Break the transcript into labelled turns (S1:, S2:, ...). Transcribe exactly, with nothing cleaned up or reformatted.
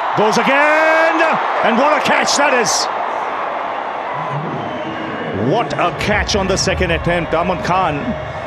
S1: Goes again, and what a catch that is. What a catch on the second attempt. Aman Khan